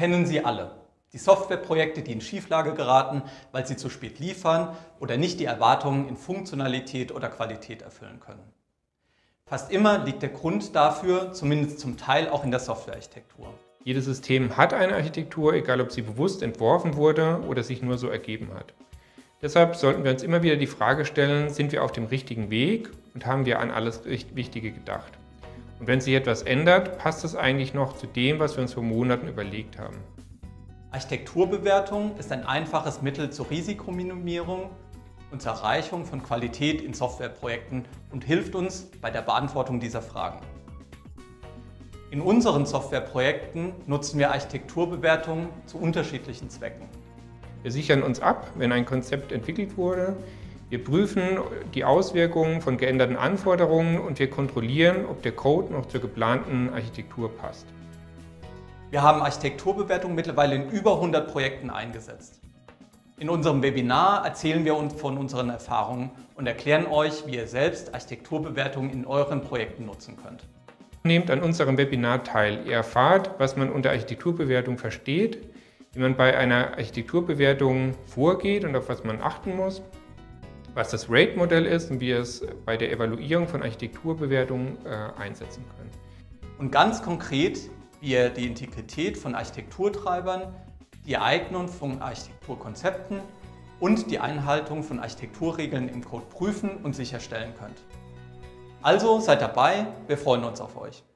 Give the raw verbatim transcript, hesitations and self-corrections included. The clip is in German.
kennen Sie alle. Die Softwareprojekte, die in Schieflage geraten, weil sie zu spät liefern oder nicht die Erwartungen in Funktionalität oder Qualität erfüllen können. Fast immer liegt der Grund dafür, zumindest zum Teil, auch in der Softwarearchitektur. Jedes System hat eine Architektur, egal ob sie bewusst entworfen wurde oder sich nur so ergeben hat. Deshalb sollten wir uns immer wieder die Frage stellen, sind wir auf dem richtigen Weg und haben wir an alles Wichtige gedacht? Und wenn sich etwas ändert, passt es eigentlich noch zu dem, was wir uns vor Monaten überlegt haben? Architekturbewertung ist ein einfaches Mittel zur Risikominimierung und zur Erreichung von Qualität in Softwareprojekten und hilft uns bei der Beantwortung dieser Fragen. In unseren Softwareprojekten nutzen wir Architekturbewertungen zu unterschiedlichen Zwecken. Wir sichern uns ab, wenn ein Konzept entwickelt wurde. Wir prüfen die Auswirkungen von geänderten Anforderungen und wir kontrollieren, ob der Code noch zur geplanten Architektur passt. Wir haben Architekturbewertungen mittlerweile in über hundert Projekten eingesetzt. In unserem Webinar erzählen wir uns von unseren Erfahrungen und erklären euch, wie ihr selbst Architekturbewertungen in euren Projekten nutzen könnt. Nehmt an unserem Webinar teil. Ihr erfahrt, was man unter Architekturbewertung versteht, wie man bei einer Architekturbewertung vorgeht und auf was man achten muss, was das Rate-Modell ist und wie ihr es bei der Evaluierung von Architekturbewertungen äh, einsetzen könnt. Und ganz konkret, wie ihr die Integrität von Architekturtreibern, die Eignung von Architekturkonzepten und die Einhaltung von Architekturregeln im Code prüfen und sicherstellen könnt. Also seid dabei, wir freuen uns auf euch.